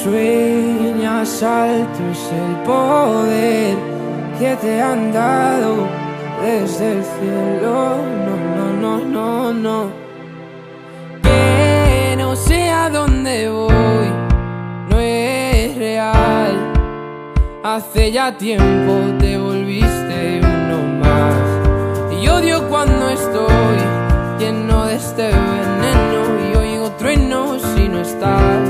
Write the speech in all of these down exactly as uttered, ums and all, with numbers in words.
sueñas alto es el poder que te han dado desde el cielo. No, no, no, no, no. Que no sé a dónde voy, no es real. Hace ya tiempo te volviste uno más. Y odio cuando estoy lleno de este veneno y oigo truenos si no estás.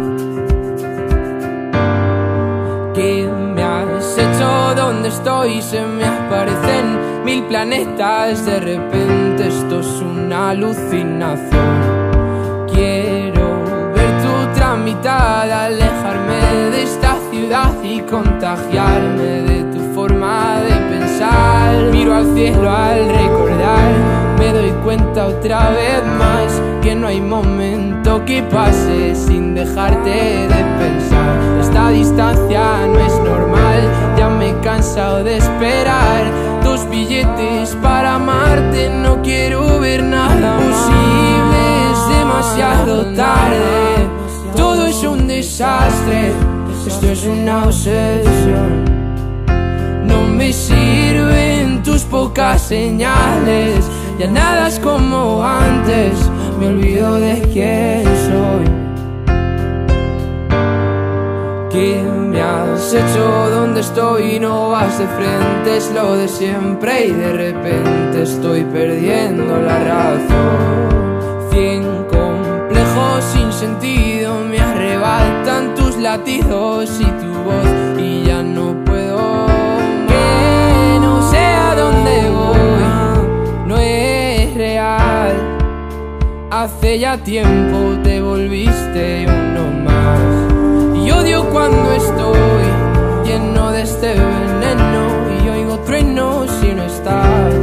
¿Qué me has hecho? ¿Dónde estoy? Se me aparecen mil planetas. De repente esto es una alucinación. Quiero ver tu otra mitad, alejarme de esta ciudad y contagiarme de tu forma de pensar. Miro al cielo al recordar, me doy cuenta otra vez más que no hay momento que pase sin dejarte de pensar. Esta distancia no es normal, ya me he cansado de esperar. Dos billetes para amarte, no quiero ver nada posible, es demasiado tarde. Todo es un desastre, esto es una obsesión. No me sirven tus pocas señales, ya nada es como antes, me olvido de quién soy. ¿Qué me has hecho? ¿Dónde estoy? No vas de frente, es lo de siempre y de repente estoy perdiendo la razón. Cien complejos sin sentido me arrebatan tus latidos y tu voz y ya no puedo. Que no sé a dónde voy, no es real. Hace ya tiempo te volviste uno más. Y odio cuando estoy lleno de este veneno y oigo truenos si no estás.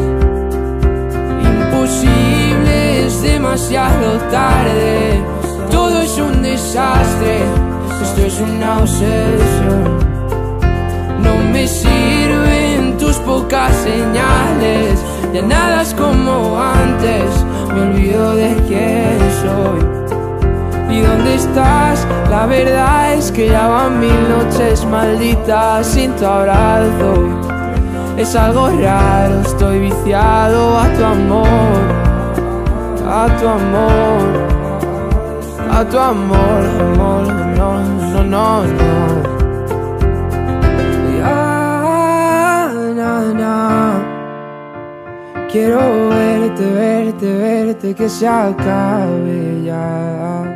Imposible, es demasiado tarde. Todo es un desastre, esto es una obsesión. No me sirven tus pocas señales, ya nada es como antes, me olvido de quién soy. ¿Y dónde estás? La verdad es que ya van mil noches malditas sin tu abrazo. Es algo raro, estoy viciado a tu amor, a tu amor, a tu amor, amor, no, no, no, no. Ya, na, na. Quiero verte, verte, verte, que se acabe ya.